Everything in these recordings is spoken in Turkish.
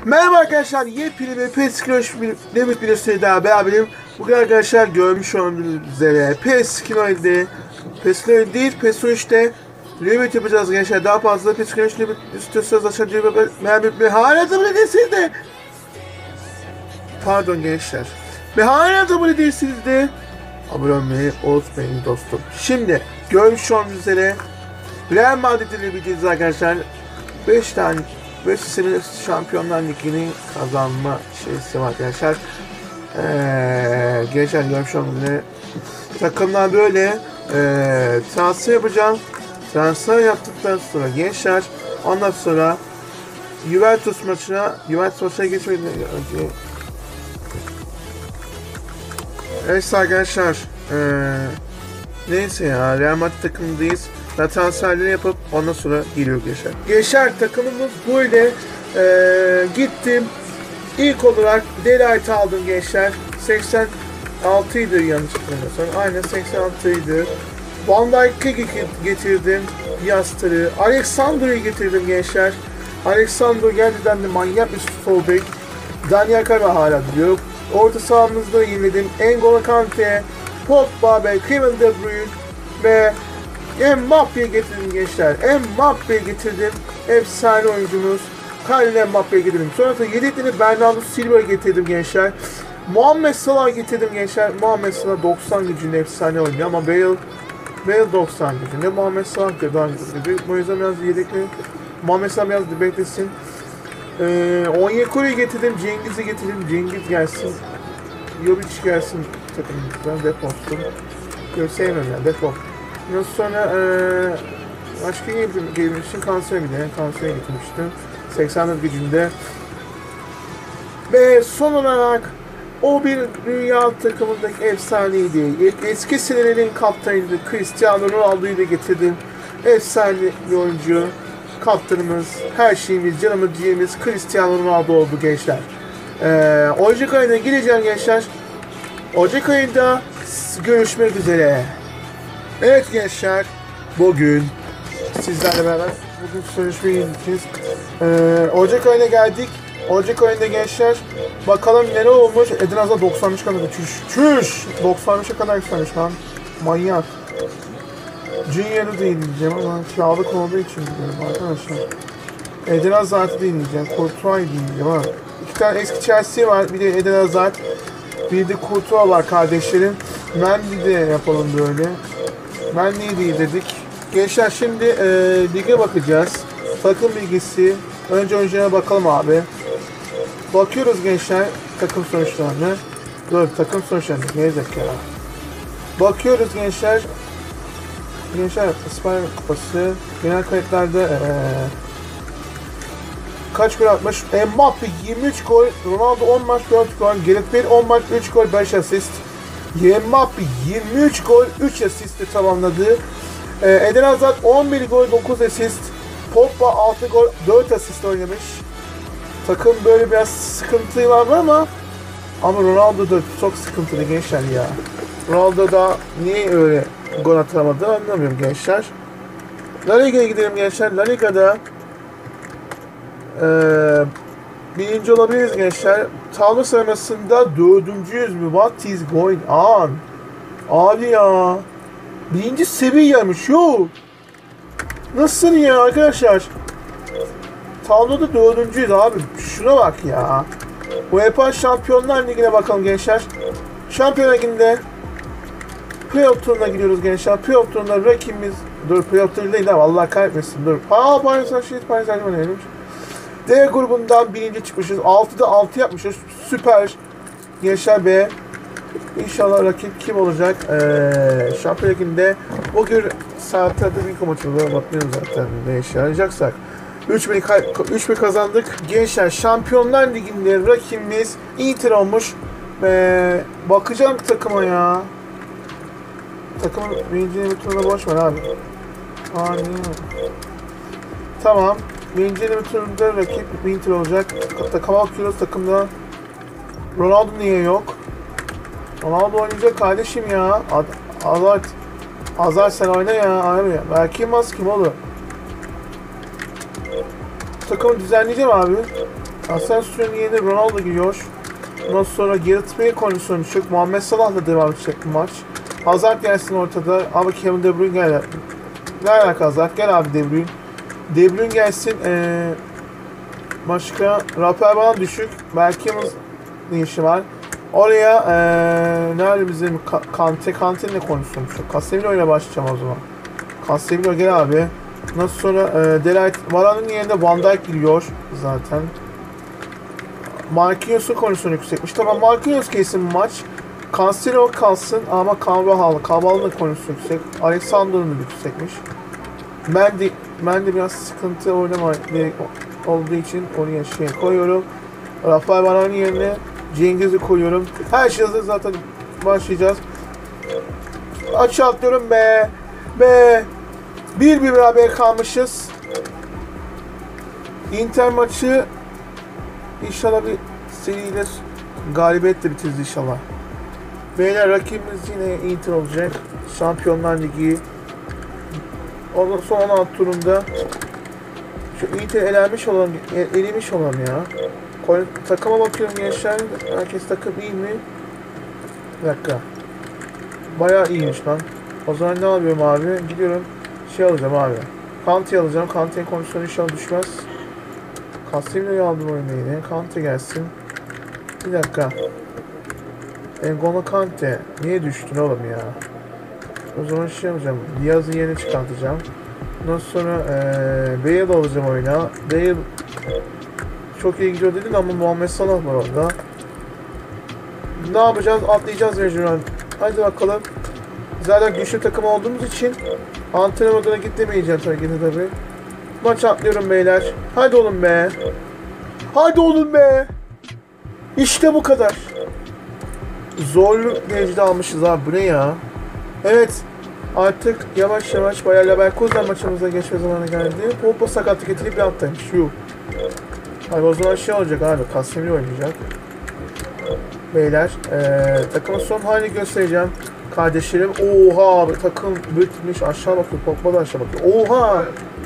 Merhaba arkadaşlar, yepyeni bir PES Limit videosuyla daha beraberim. Bugün arkadaşlar görmüş olduğunuz üzere PES Limit değil, PES 13'te Limit yapacağız gençler. Daha fazla PES 13 Limit istiyorsanız aşağıya beğenmeyi hala abone değilsiniz de pardon gençler. Ve hala abone değilsiniz de abone olmayı unutmayın dostum. Şimdi görmüş olduğunuz üzere Real Madrid'in Limit'iyiz arkadaşlar. 5 tane 5 sene Şampiyonlar Ligi'ni kazanma şeysi var arkadaşlar. Gençler görmüş olduğunuz takımlar böyle transfer yapacağım. Transfer yaptıktan sonra gençler ondan sonra Juventus maçına geçmeden önce neyse arkadaşlar neyse ya Real Madrid takımındayız. Transferleri yapıp ondan sonra geliyor gençler. Gençler takımımız böyle. Gittim. İlk olarak Delight aldım gençler. 86 idi yanlış hatırlamıyorsam. Aynen 86 idi. Van Dijk'i getirdim. Yastar'ı. Alexander'ı getirdim gençler. Alexander gerçekten de manyak bir sol bek. Daniel Carvajal hala duruyor. Orta sahamızda yeniledim. N'Golo Kante, Pogba ve Kevin De Bruyne ve Mbappe'yi getirdim gençler. Mbappe'yi getirdim. Efsane oyuncumuz. Kylian Mbappe'yi getirdim. Sonrasında yedekleri Bernardo Silva'yı getirdim gençler. Muhammed Salah getirdim gençler. Muhammed Salah 90 gücünde efsane oynuyor ama Bale 90 gücünde. Muhammed Salah kadar gücünde. Bu yüzden biraz yedekli. Muhammed Salah biraz beklesin. Onyekuru'yu getirdim. Cengiz'i getirdim. Cengiz gelsin. Jovic gelsin takımımızdan. Defolsun. Sevmem ya. Defol. Ondan sonra başka gelmiştim kanser getirmiştim 84 gücünde ve son olarak o bir dünya takımındaki efsaneydi. Eski senelerin kaptanıydı. Cristiano Ronaldo'yu da getirdim. Efsane bir oyuncu, kaptanımız, her şeyimiz, canımız, ciğerimiz Cristiano Ronaldo oldu gençler. Ocak ayına gideceğim gençler. Ocak ayında görüşmek üzere. Evet gençler, bugün sizlerle beraber görüşmeye gideceğiz. Ocak ayına geldik. Ocak ayında gençler, bakalım ne olmuş. Eden Hazard 93 kadar çüş 93'e kadar yükselmiş lan. Manyak. Junior'ı da inleyeceğim ama kiralık olduğu için biliyorum arkadaşlar. Eden Hazard'ı da inleyeceğim. Courtois'ı inleyeceğim ha. İki tane eski Chelsea var. Bir de Eden Hazard. Bir de Courtois var kardeşlerim. Mendy de yapalım böyle. Mendy'yi de dedik. Gençler şimdi lige bakacağız. Takım bilgisi. Önce oyuncuya bakalım abi. Bakıyoruz gençler takım sonuçlarına. Dur takım sonuçlarına. Gerizekalı. Bakıyoruz gençler. Gençler İspanya Kupası. Genel kayıtlarda kaç gol atmış? Mbappe 23 gol. Ronaldo 10 maç 4 gol. Gareth Bale 10 maç 3 gol 5 asist. Mbappe 23 gol 3 asistle tamamladı. Eden Hazard 11 gol 9 asist. Pogba 6 gol 4 asist oynamış. Takım böyle biraz sıkıntılar var ama Ronaldo da çok sıkıntılı gençler ya. Ronaldo da niye öyle gol atamadı anlamıyorum gençler. La Liga'ya gidelim gençler. La Liga'da birinci olabiliriz gençler. Tablo sıralamasında dördüncüyüz mü? What is going on? Abi ya. Birinci seviyeymiş. Yo. Nasıl ya arkadaşlar? Tabloda dördüncüyüz abi. Şuna bak ya. UEFA Şampiyonlar Ligi'ne bakalım gençler. Şampiyonlar Ligi'nde playoff turuna gidiyoruz gençler. Playoff turunda rakibimiz... Dur playoff turunda değil abi. Allah kahretmesin. Dur. Paris Saint-Germain neymiş? D grubundan birinci çıkmışız. 6'da 6 yapmışız. Süper. Gençler be. İnşallah rakip kim olacak? Şampiyonlar Ligi'nde bugün saatte de bir maçımıza bakmıyoruz zaten. Ne işe yarayacaksak. 3-1 kazandık. Gençler Şampiyonlar Ligi'nde rakibimiz Inter olmuş. Bakacağım takıma ya. Takımın birinci turuna boş ver abi. Tamam. Birinci turunda rakip Inter olacak. Takıma bakıyoruz takımda. Ronaldo niye yok? Ronaldo oynayacak kardeşim ya. Hazard sen oyna ya abi. Belki Yılmaz kim olur? Takımı düzenleyeceğim abi. Asensio'nun yerine Ronaldo giriyor. Ondan sonra Gareth Bale kondisyonu düşük. Muhammed Salah'la devam edecek bu maç. Hazard gelsin ortada. Ama Kevin De Bruyne gel. Ne alaka Hazard? Gel abi De Bruyne. De Bruyne gelsin. Başka Rafael Varane düşük. Belki ne işi var? Oraya nerede bizim Kante'nin kondisyonu düşük. Casemiro ile başlayacağım o zaman. Casemiro gel abi. Nasıl sonra Delight Varane'ın yerine Van Dijk giriyor zaten. Marquinhos'un kondisyonu yüksekmiş. Tamam Marquinhos kesin bu maç. Cancelo kalsın ama Carvalho'nun da kondisyonu yüksek. Alexander'ın da yüksekmiş. Ben de biraz sıkıntı oynama olduğu için oraya koyuyorum. Rafael Varane'ın yerine Cengiz'i koyuyorum. Her şey hazır zaten başlayacağız. Açı atlıyorum be. 1-1 beraber kalmışız. Inter maçı inşallah bir seriyle galibiyetle bitiririz inşallah. Beyler rakibimiz yine Inter olacak. Şampiyonlar Ligi. Ondan son 16 turunda şu Inter elemiş olan ya. Takıma bakıyorum gençler. Herkes takım iyi mi? Bir dakika. Bayağı iyiymiş lan. O zaman ne yapıyorum abi? Gidiyorum. Alacağım abi. Kante'yi alacağım. Kante'nin kondisyonu inşallah düşmez. Casemiro'yu aldım oyuna yine. Kante gelsin. Bir dakika. N'Golo Kante. Niye düştün oğlum ya? O zaman alacağım. Diaz'ın yerini çıkartacağım. Ondan sonra Bale alacağım oyuna. Bale çok iyi gidiyor dedin ama Muhammed Salah var orada. Ne yapacağız? Atlayacağız mecburen. Hadi bakalım. Zaten güçlü takım olduğumuz için antrenörlere gitmeyeceğim tabii. Maç atlıyorum beyler. Hadi oğlum be. Hadi oğlum be. İşte bu kadar. Zorlu derecede almışız abi. Bu ne ya? Evet. Artık yavaş yavaş Bayer Leverkusen maçımıza geçme zamanı geldi. Pogba sakatlık getirip bir attaymış. Abi o zaman olacak abi. Casemiro oynayacak. Beyler. Takımın son halini göstereceğim. Kardeşlerim. Oha abi. Takım bitmiş. Aşağı bakıyor. Pogba da aşağı bakıyor. Oha.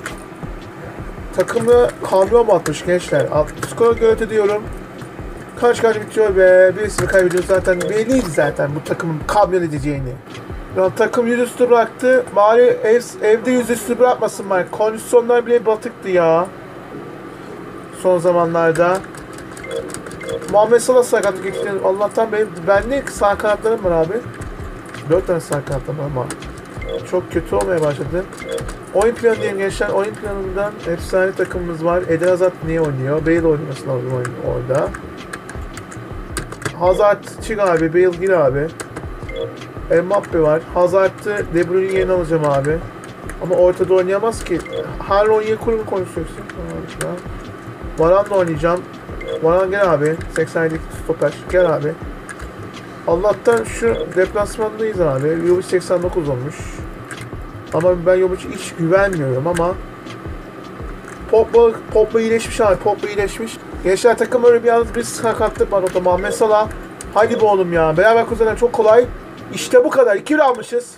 Takımı kamyon batmış gençler. Skor göre diyorum. Kaç bitiyor be. Birisini kaybediyor zaten. Belliydi zaten bu takımın kamyon edeceğini. Yani takım yüzüstü bıraktı. Bari evde yüzüstü bırakmasın bari. Kondisyonlar bile batıktı ya. Son zamanlarda. Muhammed Salah sakatlık geçti. Allah'tan bende sağ kanatlarım var abi. 4 tane sağ kanatlarım var ama çok kötü olmaya başladı. Oyun planı diyeyim gençler. Oyun planından efsane takımımız var. Eden Hazard niye oynuyor? Bale oynaması lazım orada. Hazard çık abi. Bale gir abi. Mbappe var. Hazard'ı De Bruyne'in yerine alacağım abi. Ama ortada oynayamaz ki. Her 17 kurumu konuşuyorsun. Varane'la oynayacağım. Varane gel abi. 87 stoper. Gel abi. Allah'tan şu deplasmandayız abi. Jovic 89 olmuş. Ama ben Jovic'e hiç güvenmiyorum ama Pogba iyileşmiş abi. Pogba iyileşmiş. Gençler takım öyle bir sakatlık var orada. Muhammed Salah. Hadi be oğlum ya. Beraber kuzener çok kolay. İşte bu kadar. 2 almışız.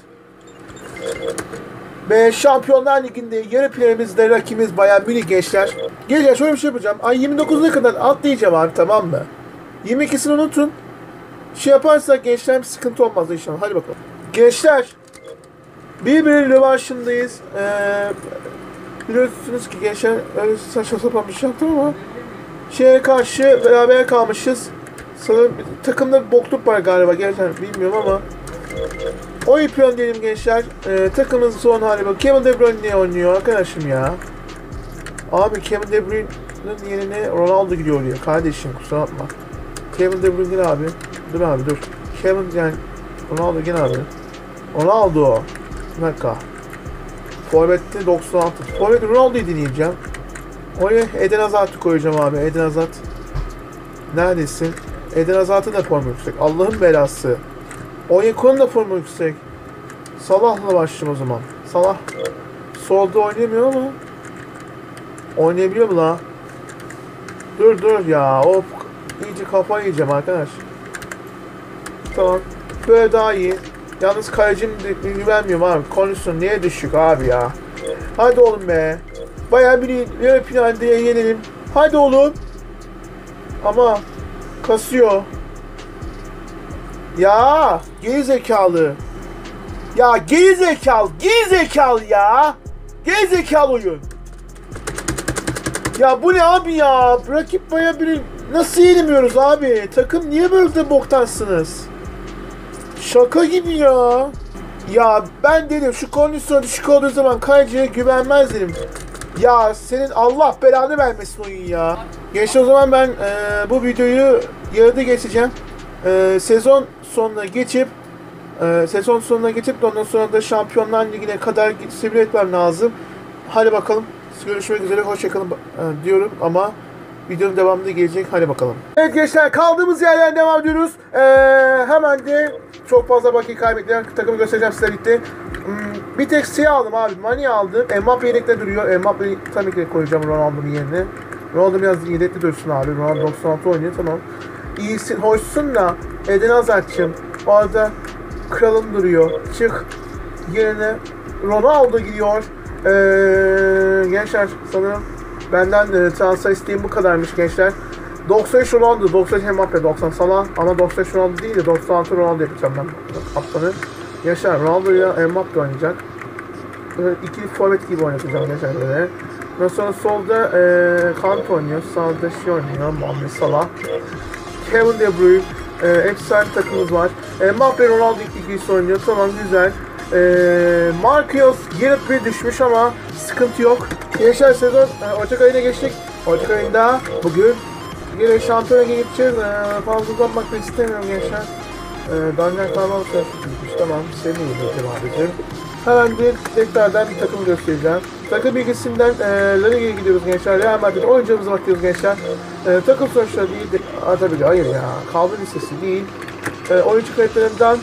Ve Şampiyonlar Ligi'nde yarı finalimiz rakibimiz Bayern Münih gençler. Gençler şöyle bir şey yapacağım. Ay 29'una kadar atlayacağım abi, tamam mı? 22'sini unutun. Yaparsak gençler bir sıkıntı olmaz inşallah. Hadi bakalım. Gençler. Bir rövanşındayız. Biliyorsunuz ki gençler öyle saçma sapan bir şey yaptım ama karşı beraber kalmışız. Sanırım takımda bir bokluk var galiba gençler, bilmiyorum ama oyun plan diyelim gençler. Takımımızın son hali bak. Kevin De Bruyne niye oynuyor arkadaşım ya? Abi Kevin De Bruyne'nin yerine Ronaldo gidiyor ya kardeşim, kusura bakma. Kevin De Bruyne gel abi. Dur abi dur. Kevin yani Ronaldo gel abi. Ronaldo. Bir dakika. Forvet'te 96. Forvet Ronaldo'yu deneyeceğim. Oraya Eden Hazard'ı koyacağım abi. Eden Hazard. Neredesin? Eden Hazard'ın da formu yüksek. Allah'ın belası. Onyekuru'nun da formu yüksek. Salah'la başlayayım o zaman. Salah solda oynayamıyor ama oynayabiliyor mu la? Dur ya. Hop. İyice kafayı yiyeceğim arkadaş. Tamam. Böyle daha iyi. Yalnız kalecim de güvenmiyorum abi. Kondisyon niye düşük abi ya? Hadi oğlum be. Bayağı bir yarı finalde yenelim. Hadi oğlum. Ama kasıyor. Ya geri zekalı. Ya geri zekalı. Geri zekalı ya. Geri zekalı oyun. Ya bu ne abi ya? Rakip baya biri nasıl yenemiyoruz abi? Takım niye böyle de boktansınız? Şaka gibi ya. Ya ben dedim şu kondisyona düşük olduğu zaman Kaycı'ya güvenmez dedim. Ya senin Allah belanı vermesin oyun ya. Gençler o zaman ben bu videoyu yarıda geçeceğim. Sezon sonuna geçip ondan sonra da Şampiyonlar Ligi'ne kadar simüle etmem lazım. Hadi bakalım. Görüşmek üzere. Hoşçakalın diyorum ama videonun devamında gelecek. Hadi bakalım. Evet gençler kaldığımız yerden devam ediyoruz. Hemen de çok fazla vakit kaybettiren takımı göstereceğim size birlikte. Bir tek şey aldım abi. Mani aldım. Mbappe yedekte duruyor. Mbappe'yi tabii ki koyacağım Ronaldo'nun yerine. Ronaldo biraz yedekte dursun abi. Ronaldo 96 oynuyor tamam. İyisin, hoşsun da Eden Hazard'cığım. O arada kralım duruyor. Çık. Yerine Ronaldo gidiyor. Gençler sanırım benden transfer isteğim bu kadarmış gençler. 93 Ronaldo, 93 Mbappe, 90 Salah ama 93 Ronaldo değil de 96 Ronaldo yapacağım ben kaptanı. Gençler Ronaldo ile Mbappe oynayacak. İkili forvet gibi oynatacağım gençler böyle. Ondan sonra solda Kant oynuyor, sağda şey oynuyor, Muhammed Salah. Kevin De Bruyne, efsane takımımız var. Mbappe Ronaldo ikilisi oynuyor, tamam güzel. Marquinhos Gareth Bale düşmüş ama sıkıntı yok. Gençler sezon Ocak ayına geçtik. Ocak ayında bugün yine şampiyona gideceğiz. Fazla uzanmak da istemiyorum gençler. Daniel Carvalho gitmiş, tamam seni yiyeceğim abicim. Hemen bir tekrardan bir takım göstereceğim. Takım bilgisinden La Liga'ya gidiyoruz gençler. Real Madrid oyuncularımıza bakıyoruz gençler. Takım sonuçları değil de tabii ki hayır ya. Kadro listesi değil. Oyuncu kayıtlarından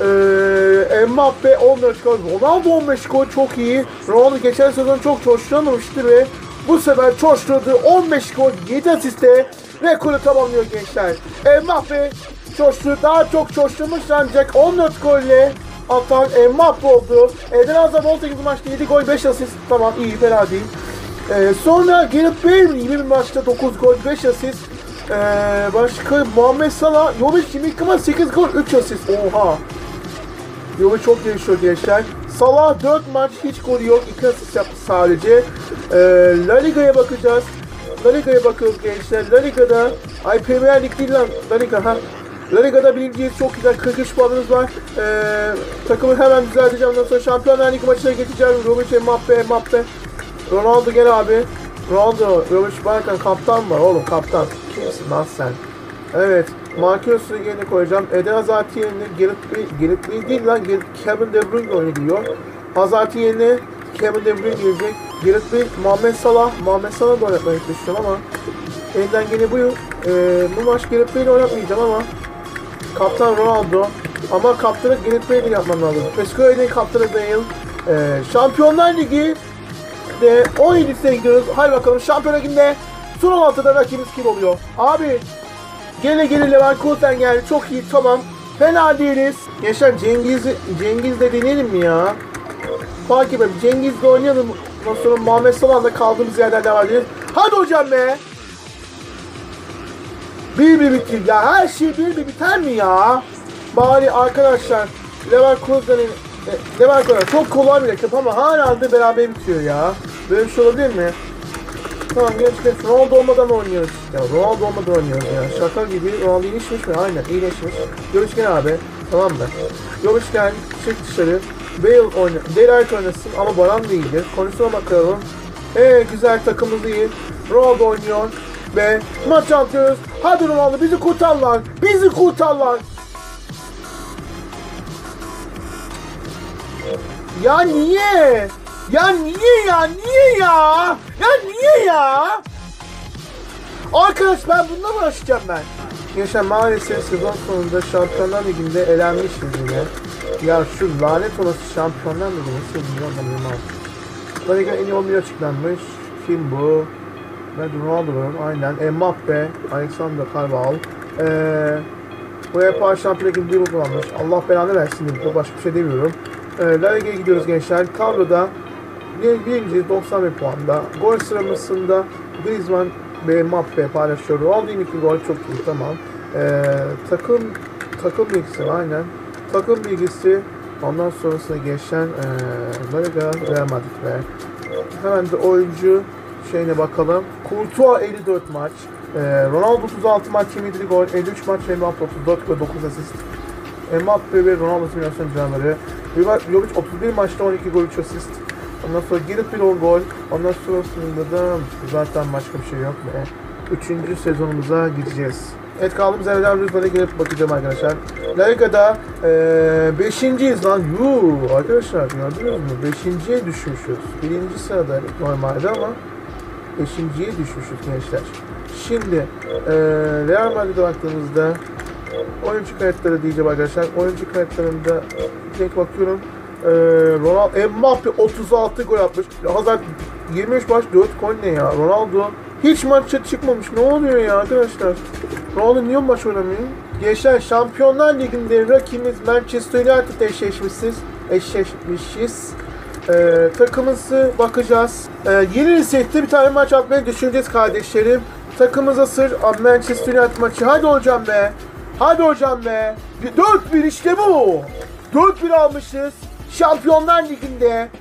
Mbappe 14 gol, Ronaldo 15 gol çok iyi. Ronaldo geçen sezon çok coşturamamıştı ve bu sefer coşturdu. 15 gol, 7 asiste rekoru tamamlıyor gençler. Mbappe daha çok coşturmuş ancak 14 golle atan Mbappe oldu. Eden Hazard 18 maçta 7 gol 5 asist, tamam iyi fena değil. Sonra Gareth Bale 20 maçta 9 gol 5 asist. Başka Muhammed Salah Jovic 22.8 gol 3 asist. Oha. Jovic çok gelişiyor gençler. Salah 4 maç hiç golü yok. 2 asist yaptı sadece. La Liga'ya bakacağız. La Liga'ya bakıyoruz gençler. La Liga'da Premier Lig değil lan. La Liga ha. La Liga'da birinciyiz. Çok güzel 43 puanımız var. Takımı hemen düzelteceğim. Ondan sonra Şampiyonlar Ligi maçına geçeceğim. Jovic, Mbappe. Ronaldo gel abi. Ronaldo, Jovic varken kaptan var oğlum kaptan. Kimsin lan sen? Evet. Marquinhos'u yerine koyacağım. Eden Hazard yerine Gareth Bale değil lan. Kevin De Bruyne oynuyor. Hazard yerine Kevin De Bruyne gelecek. Gareth Bale, Muhammed Salah da oynatmayı düşünüyorum ama elinden gene bu maç Gareth Bale'i oynatmayacağım ama kaptan Ronaldo ama kaptanı Gareth Bale'i yapmam lazım. Pesco'nun kaptanı Bale. Şampiyonlar Ligi de 17'sine gidiyoruz. Hadi bakalım Şampiyonlar Ligi'nde son 16'da rakibimiz kim oluyor? Abi gele Leverkusen geldi. Çok iyi tamam. Fena değiliz. Gençler Cengiz de deneyelim mi ya? Fark etmem. Cengiz'le oynayalım. Ondan sonra Muhammed Salah'la kaldığımız yerden devam edelim. Hadi hocam be. Bir bitir ya. Her şey bir biter mi ya? Bari arkadaşlar Leverkusen çok kolay bir rakip ama hala da beraber bitiyor ya. Böyle bir şey olabilir mi? Tamam gençler Ronaldo olmadan oynuyoruz. Ya Ronaldo olmadan oynuyoruz ya. Şaka gibi. Ronaldo iyileşmiş mi? Aynen iyileşmiş. Jovic gel abi. Tamam mı? Jovic gel. Çık dışarı. Bale oynasın ama Baran değildir. Konusuna bakalım. Güzel takımımız iyi. Ronaldo oynuyor. Ve maç atıyoruz. Hadi Ronaldo bizi kurtar lan. Bizi kurtar lan. Ya niye? Ya niye ya? Niye ya? Ya niye ya? Arkadaş ben bununla mı uğraşacağım ben? Gençler maalesef sezon sonunda Şampiyonlar Ligi'nde elenmişiz yine. Ya şu lanet olası Şampiyonlar Ligi'ni sevmiyorum abi. La Liga en iyi 11 açıklanmış. Kim bu? Ben Ronaldo'yum aynen. Mbappe, Alexander Carvalho. UEFA Şampiyonlar Ligi'nde bir kullanmış. Allah belanı versin diye başka bir şey demiyorum. La Liga'ya gidiyoruz gençler. Kadroda birinci 91 puanda. Gol sıralamasında Griezmann ve Mbappe paylaşıyor. Ronaldo'nun 2 gol çok iyi, tamam. Takım bilgisi aynen. Takım bilgisi ondan sonrasında geçen La Liga Real Madrid ve hemen de oyuncu şeyine bakalım. Courtois 54 maç. Ronaldo 36 maç 27 gol, 53 maç Mbappe 34 ve 9 asist. Mbappe ve Ronaldo simülasyon canları. Jovic 31 maçta 12 gol 3 asist. Ondan sonra Gareth Bale 10 gol. Ondan sonrasında da zaten başka bir şey yok ve 3. sezonumuza gideceğiz. Evet, kaldığımız yerden Rüzgar'a gelip bakacağım arkadaşlar. La Liga'da 5.yiz lan. Yuuu arkadaşlar, gördünüz mü? 5.ye düşmüşüz. 1. sırada normalde ama 5.ye düşmüşüz gençler. Şimdi Real Madrid'e baktığımızda oyuncu kayıtları diyeceğim arkadaşlar. Oyuncu kayıtlarında tek bakıyorum. Ronaldo, Mbappe 36 gol atmış. Hazard 23 maç 4 gol ne ya? Ronaldo hiç maça çıkmamış. Ne oluyor ya arkadaşlar? Ronaldo niye maç oynamıyor? Gençler, Şampiyonlar Ligi'nde rakibimiz Manchester United eşleşmişiz. Takımımızı bakacağız. Yeni sette bir tane maç atmayı düşüneceğiz kardeşlerim. Takımımıza sır Manchester United maçı. Hadi hocam be. Hadi hocam be. 4-1 işte bu. 4-1 almışız. Şampiyonlar Ligi'nde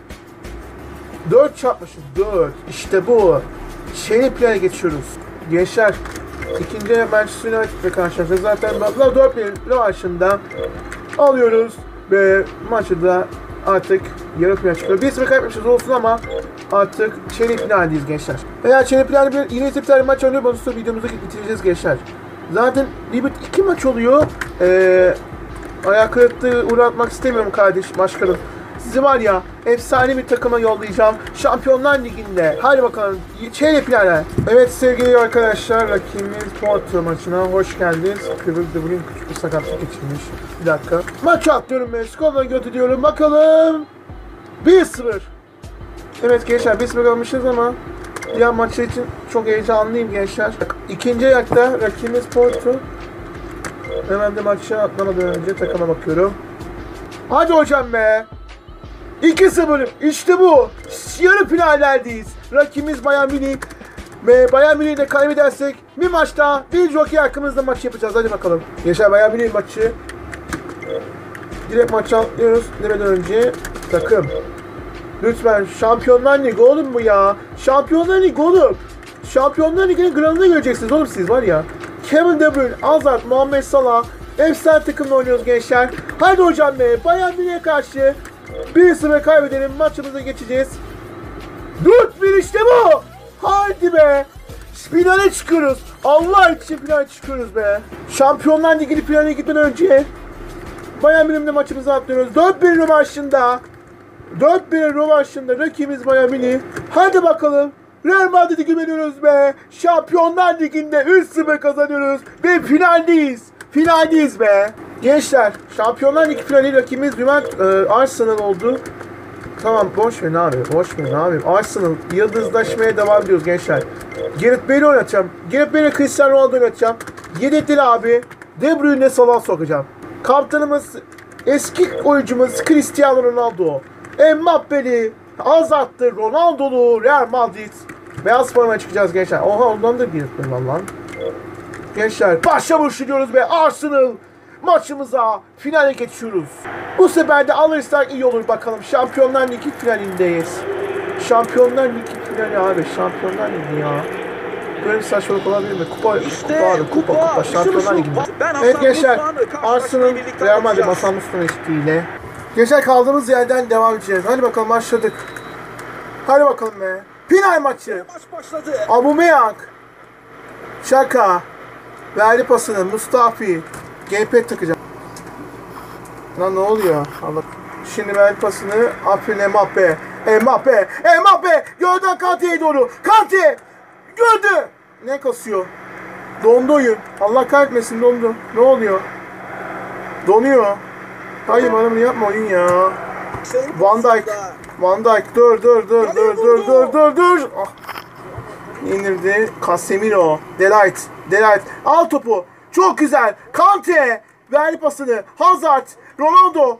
4 çarpmışız. 4. İşte bu. Şeyli plana geçiyoruz. Gençler, ikinci Manchester United'le karşılaşacağız. Zaten 4-1 rövanşında alıyoruz ve maçı da artık yarı final çıkıyor. 1-0 kaybetmişiz olsun ama artık çeyrek finaldeyiz gençler. Eğer çeyrek finalde yine bir tane maç oynuyor, bonuslu videomuzu bitireceğiz gençler. Zaten Libit 2 maç oluyor. Ayak kırıklığı uğratmak istemiyorum başkanım. Sizi var ya, efsane bir takıma yollayacağım. Şampiyonlar Ligi'nde. Hadi bakalım. Çeyrek finale. Evet sevgili arkadaşlar, rakibimiz Porto maçına hoş geldiniz. Kıbrıs de bugün küçük bir sakatlık geçirmiş. Bir dakika. Maçı atlıyorum ben. Skorla götürüyorum. Bakalım. 1-0. Evet gençler, 1-0 almışız ama diğer maçlar için çok heyecanlıyım gençler. İkinci ayakta rakibimiz Porto. Hemen de maçı atlamadan önce takıma bakıyorum. Hadi hocam be. 2-0. İşte bu. Yarı finallerdeyiz. Rakibimiz Bayern Münih. Ve Bayern Münih'i de kaybedersek bir maçta bir jockey hakkımızda maç yapacağız. Hadi bakalım. Yaşar Bayern Münih maçı. Direkt maçı atlıyoruz. Demeden önce takım. Lütfen Şampiyonlar Ligi oğlum bu ya. Şampiyonlar Ligi oğlum. Şampiyonlar Ligi'nin kralını göreceksiniz oğlum siz var ya. Kevin De Bruyne, Hazard, Muhammed Salah. Efsane takımla oynuyoruz gençler. Hadi hocam be. Bayern Münih'e karşı 1-0 kaybedelim. Maçımıza geçeceğiz. 4-1 işte bu. Hadi be. Finale çıkıyoruz. Allah için finale çıkıyoruz be. Şampiyonlar Ligi'nin finale gitmeden önce Bayern Münih'le maçımızı atlıyoruz. 4-1 rövanşında. 4-1 rövanşında rakibimiz Bayern Münih. Hadi bakalım. Real Madrid'e güveniyoruz be. Şampiyonlar Ligi'nde 3-0 kazanıyoruz. Ve finaldeyiz. Finaldeyiz be. Gençler, Şampiyonlar Ligi finali rakibimiz Arsenal oldu. Tamam, boş ver abi. Boş ver abi. Arsenal yıldızlaşmaya devam ediyoruz gençler. Gareth Bale'i oynatacağım. Gareth Bale'e Cristiano Ronaldo oynatacağım. Yedekli abi. De Bruyne'e Salah sokacağım. Kaptanımız eski oyuncumuz Cristiano Ronaldo. Mbappe'li, Hazard'lı, Ronaldo'lu Real Madrid. Beyaz formaya çıkacağız gençler. Oha, ondan da bir lan. Gençler, başlamış diyoruz be. Arsenal maçımıza finale geçiyoruz. Bu sefer de alırsak iyi olur bakalım. Şampiyonlar Ligi finalindeyiz. Şampiyonlar Ligi finali abi. Şampiyonlar Ligi ya. Böyle bir saçmalık olabilir mi? Kupa abi. Kupa. Şampiyonlar Ligi'nde. Evet gençler, Arsenal Real Madrid Hasan Mustafa eşliğiyle. Gençler, kaldığımız yerden devam edeceğiz. Hadi bakalım, başladık. Hadi bakalım be. Final maçı. Maç başladı. Aubameyang. Şaka. Verdi pasını. Mustafi. Gamepad takacağım. Lan ne oluyor? Allah. Şimdi verdi pasını. Aferin Mbappe. Mbappe. Gördün Kante'ye doğru. Kante. Gördü. Ne kasıyor? Dondu oyun. Allah kahretmesin, dondu. Ne oluyor? Donuyor. Hayır, bana bunu yapma oyun ya. Van Dijk. Dur. Ah. İndirdi. Casemiro. Delight. Al topu. Çok güzel. Kante. Verdi pasını. Hazard.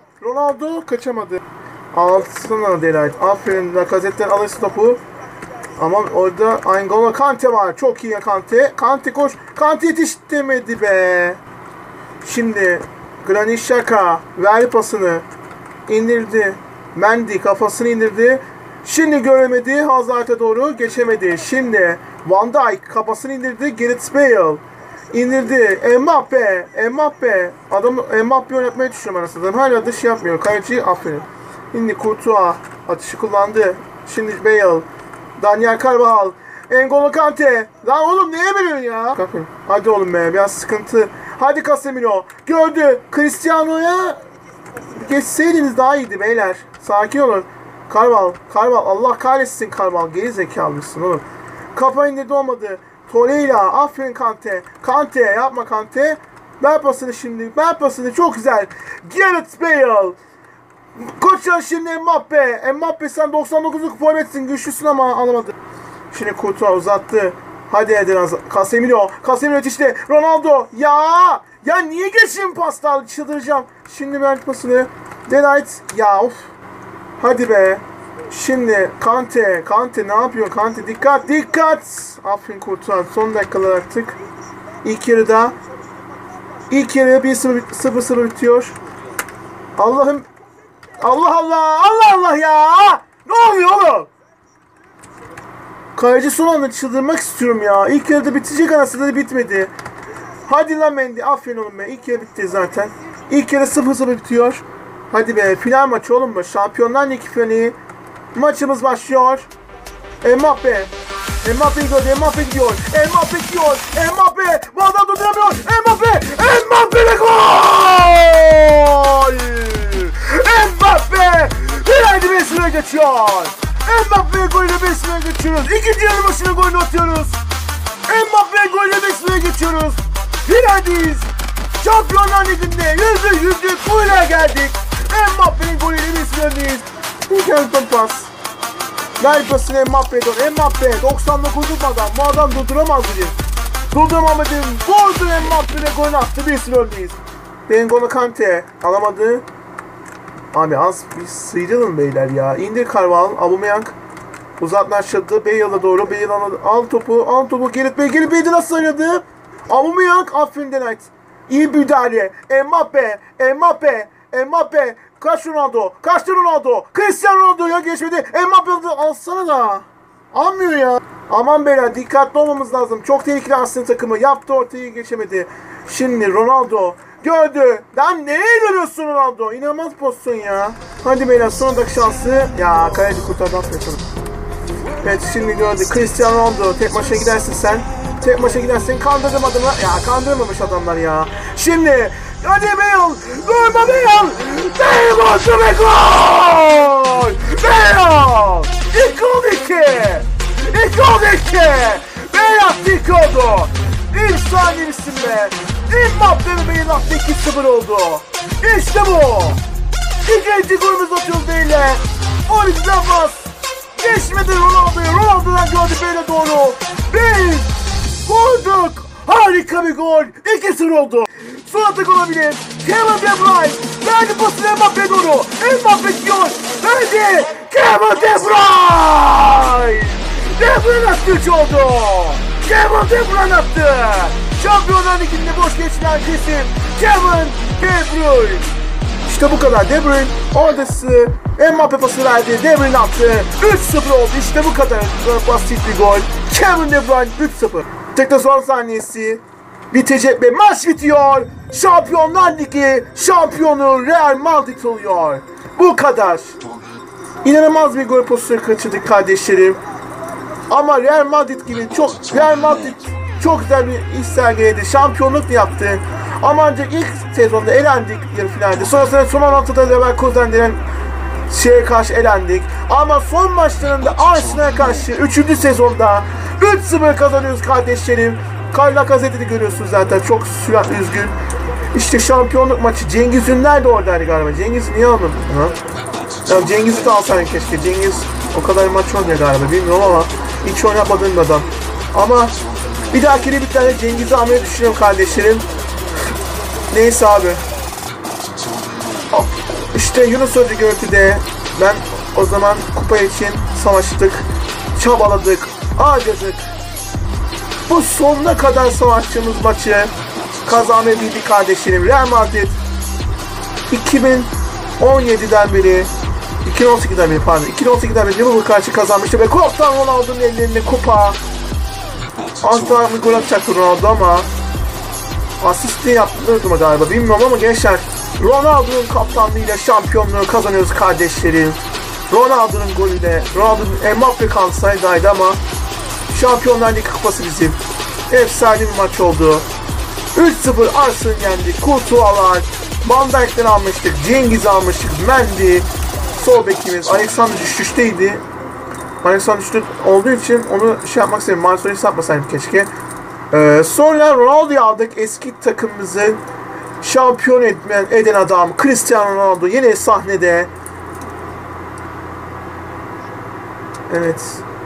Ronaldo kaçamadı. Alsana Delight. Aferin. Lacazette'den alırsın topu. Ama orada N'Golo Kante var. Çok iyi Kante. Kante koş. Kante yetiştiremedi be. Şimdi Granit Xhaka verdi pasını. İndirdi. Mendy kafasını indirdi. Şimdi göremedi. Hazard'a doğru geçemedi. Şimdi Van Dijk kafasını indirdi. Gareth Bale indirdi. Mbappe. Adam Mbappe oynatmaya düşünüyorum anasını. Hala dış yapmıyor. Kaleci aferin. Şimdi Courtois atışı kullandı. Şimdi Bale. Daniel Carvajal. N'Golo Kante. Lan oğlum neye veriyorsun ya? Hadi oğlum be. Biraz sıkıntı. Hadi Casemiro. Gördü. Cristiano'ya geçseydiniz daha iyiydi beyler. Sakin olun. Carvajal. Allah kahretsin Carvajal. Geri zekalısın oğlum. Kafa indirdi olmadı. Torreira. Aferin Kante. Kante. Yapma Kante. Ver pasını şimdi. Ver pasını. Çok güzel. Gareth Bale. Koçan şimdi Mbappe sen 99'luk forvetsin. Güçlüsün ama alamadı. Şimdi Courtois uzattı. Hadi Eden Casemiro yetişti. Ronaldo. Ya niye geçeyim pasta? Çıldıracağım. Şimdi ver pasını. Delight. Ya of. Hadi be. Şimdi Kante ne yapıyor? Kante dikkat. Aferin Courtois. Son dakikalar artık. İlk yarı 1-0 bitiyor. Allah'ım. Allah ya. Ne oluyor oğlum? Kaleci son anda çıldırmak istiyorum ya. İlk yarıda bitecek anasını da bitmedi. Hadi lan Mendy. Aferin oğlum be. İlk yarı bitti zaten. İlk yarı 0-0 bitiyor. Hadi be. Final maçı oğlum be. Şampiyonlar Ligi finali. Maçımız başlıyor. Mbappe gördü. Mbappe gidiyor. Bu adam durduramıyor. Mbappe ve gol! Mbappe! Herhalde Messi'ye geçiyor. Mbappe golüyle Messi'ye geçiyoruz. İkinci yarı başına golünü atıyoruz. Mbappe golüyle Messi'ye geçiyoruz. Finaldeyiz. Şampiyonlar Ligi'nde %100'lük golüyle geldik. Mbappe'nin golüyle Messi'ye'deyiz. Mükemmel pas. Ver pasını Mbappe'ye doğru. Mbappe 99'luk adam. Bu adam durduramaz dedi. Durduramadım. Vurdu Mbappe'yle golünü attı. 1-0 öndeyiz. N'Golo Kante alamadı. Abi az bir sıyrılın beyler ya. İndir Carvajal. Aubameyang uzaklaştırdı. Bale'a doğru. Bale al topu. Gareth Bale'de nasıl oynadı? Aubameyang. Aferin Delight. İyi müdahale. Mbappe. Kaçtı Ronaldo. Cristiano Ronaldo'ya geçmedi. Mbappe alsana da. Almıyor ya. Aman beyler dikkatli olmamız lazım. Çok tehlikeli aslında takımı. Yaptı ortaya geçemedi. Şimdi Ronaldo. Gördü. Lan nereye görüyorsun Ronaldo? İnanılmaz pozisyon ya. Hadi beyler son dakika şansı. Ya kaleci kurtardı yapalım. Evet şimdi gördü. Cristiano Ronaldo. Tek maça gidersin sen. Kandırdım adamı. Ya kandırmamış adamlar ya. Şimdi. Hadi Bale. Durma Bale. Bale olsun ve gol. Bale. İlk oldu 2. Bale attı 2 oldu. Efsanevisin be. Mbappe ve Bale attı 2-0 oldu. İşte bu. İkinci golümüz atıyoruz Bale'le. 12'den bas. Geçmedi Ronaldo'yu. Ronaldo'dan gördü Bale'e doğru. Bale. Vurduk. Harika bir gol. 2-0 oldu. Son atak olabilir. Kevin De Bruyne. Verdi pasını Mbappe'ye doğru. Mbappe gidiyor. Verdi. Kevin De Bruyne. De Bruyne attı 3 oldu. Kevin De Bruyne attı. Şampiyonlar Ligi'nde boş geçilen kesim. Kevin De Bruyne. İşte bu kadar. De Bruyne ordası. Mbappe pası verdi. De Bruyne attı. 3-0 oldu. İşte bu kadar. Basit bir gol. Kevin De Bruyne 3-0. Tekrar son saniyesi. Bitecek ve maç bitiyor. Şampiyonlar Ligi şampiyonu Real Madrid oluyor. Bu kadar. İnanılmaz bir gol pozisyonu kaçırdık kardeşlerim. Ama Real Madrid çok güzel bir iş sergiledi. Şampiyonluk yaptı. Ama ancak ilk sezonda elendik yarı finalde. Sonrasında son 16'da Leverkusen denen şeye karşı elendik. Ama son maçlarında Arsenal'a karşı 3. sezonda 3-0 kazanıyoruz kardeşlerim. Karla gazetede görüyorsunuz zaten. Çok süratli üzgün. İşte şampiyonluk maçı. Cengiz Ünler de oradaydı galiba. Cengiz niye almadın? Ya Cengiz'i de alsaydın keşke. Cengiz o kadar maç oynuyor galiba. Bilmiyorum ama hiç oynamadığım bir adam. Ama bir dahakine bir tane Cengiz'i almayı düşünüyorum kardeşlerim. Neyse abi. İşte Yunus Hoca görüntüde. Ben o zaman kupa için savaştık. çabaladık, acıdık. Bu sonuna kadar savaştığımız maçı kazanmayı bildik kardeşlerim. Real Madrid 2017'den beri 2018'den beri Liverpool'a karşı kazanmıştı ve Koptan Ronaldo'nun ellerinde kupa. Asla bir gol atacaktı Ronaldo ama asisti yaptırdı mı galiba bilmiyorum ama gençler, Ronaldo'nun kaptanlığıyla şampiyonluğu kazanıyoruz kardeşlerim. Ronaldo'nun golüyle, Ronaldo'nun Mbappe kalsaydı ama Şampiyonlar Ligi kupası bizim. Efsane bir maç oldu. 3-0 Arsenal yendik. Courtois'lar, Van Dijk'ten almıştık, Cengiz almıştık, Mendy, sol bekimiz Alexander düşüşteydi. Alexander düştü olduğu için onu yapmak istedim. Marcelo'yu satmasaydım keşke. Sonra Ronaldo'yu aldık. Eski takımımızın şampiyon eden adam Cristiano Ronaldo yine sahnede. Evet.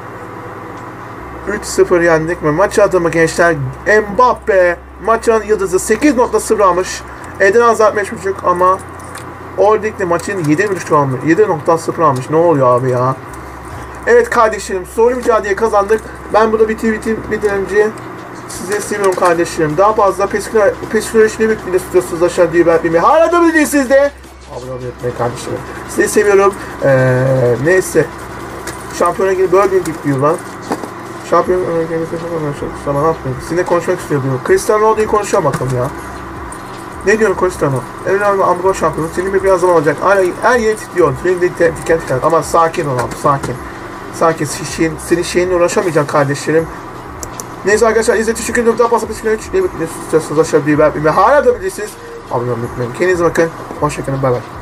3-0 yendik mi? Maç adamı gençler Mbappe maçın yıldızı 8.0 almış. Eden Hazard 5.5 ama oradaki maçın 7.5 almış. 7.0 almış. Ne oluyor abi ya? Evet kardeşlerim, soru mücadele kazandık. Ben burada bitirince size seviyorum kardeşlerim. Daha fazla psikolojide bir istiyorsunuz aşağı diye belki hala da bildiğiniz sizde. Abone olmayı kardeşlerim. Sizi seviyorum. Neyse. Şampiyona gibi böyle bir gidiyor lan. Şampiyona gibi sana ne yapayım? Sizinle konuşmak istiyordum. Cristiano Ronaldo'yu konuşalım bakalım ya. Ne diyorsun Cristiano? En önemli Ambro şampiyonu. Senin biraz zaman olacak. Her yeri titriyor. Benim de diken çıkar. Ama sakin ol abi. Sakin. Sakin. Senin şeyinle uğraşamayacaksın kardeşlerim. Neyse arkadaşlar, izlediğiniz için teşekkür ederim. Daha fazla psikolojik ne istiyorsanız aşağıya bir hala da bilirsiniz. Abone olmayı unutmayın. Kendinize bakın. Hoşçakalın. Bay bay.